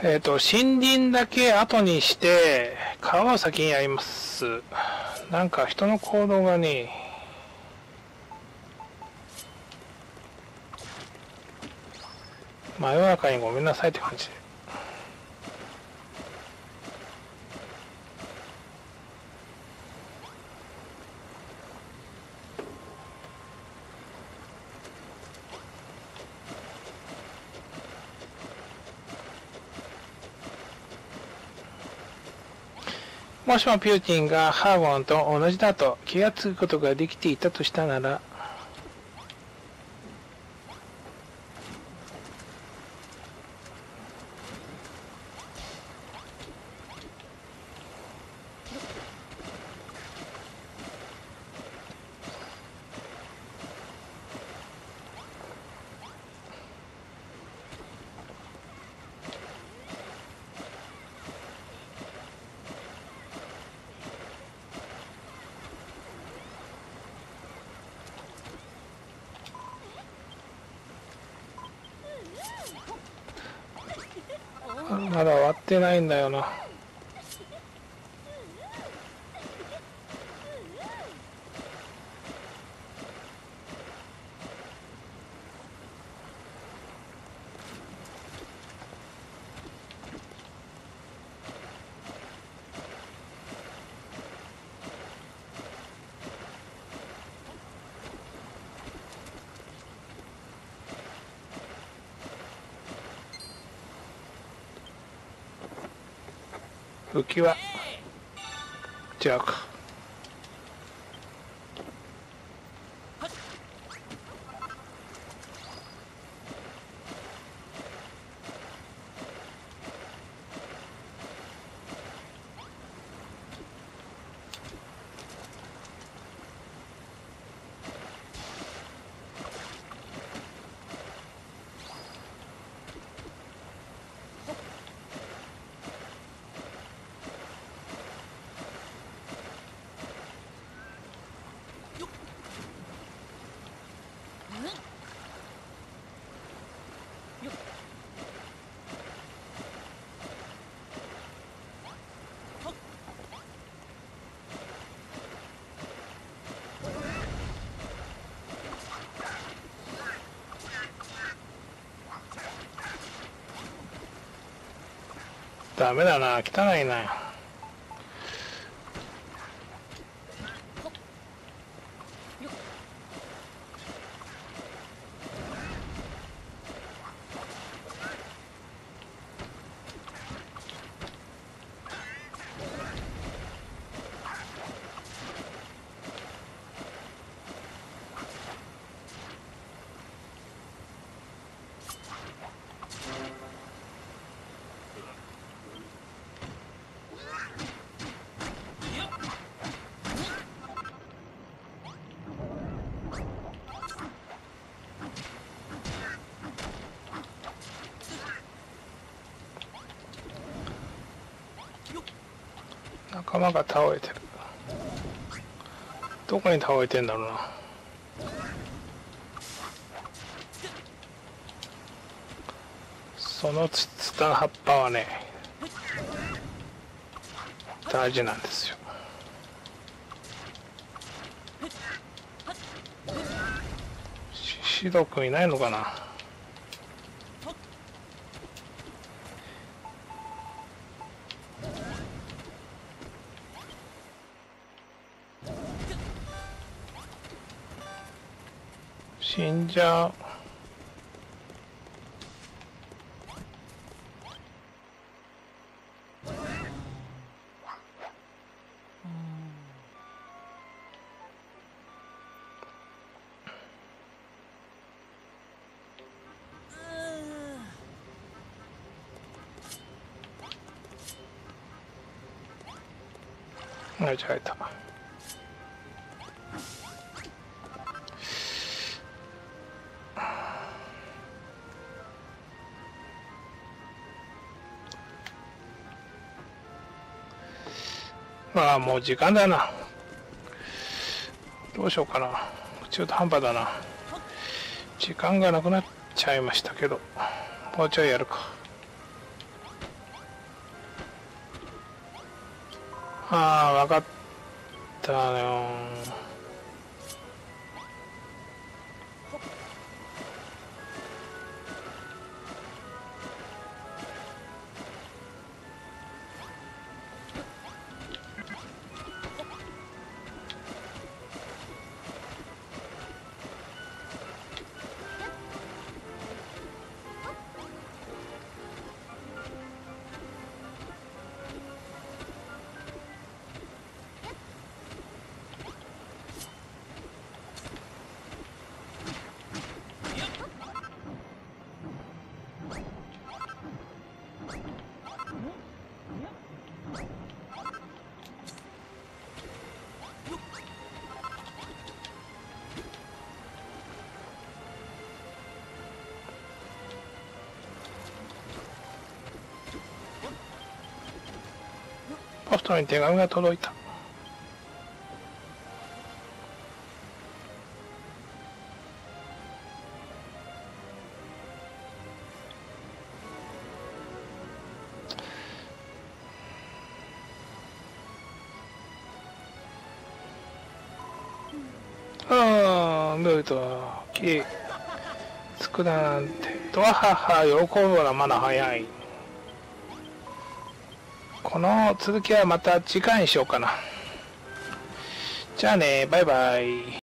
森林だけ後にして、川を先にやります。なんか人の行動がね、真夜中にごめんなさいって感じ。もしもピューティンがハーゴンと同じだと気がつくことができていたとしたなら、まだ終わってないんだよな。浮き輪違うか。ダメだな、汚いな。仲間が倒れてる。どこに倒れてんだろうな。そのツタの葉っぱはね、大事なんですよ。シド君いないのかな。死んじゃう。間違えた。まあもう時間だな。どうしようかな。中途半端だな。時間がなくなっちゃいましたけど、もうちょいやるか。 ああ、わかったよ。ポストに手紙が届いた。ああ、ルート、つくなんて。とははは、喜ぶのはまだ早い。この続きはまた次回にしようかな。じゃあね、バイバイ。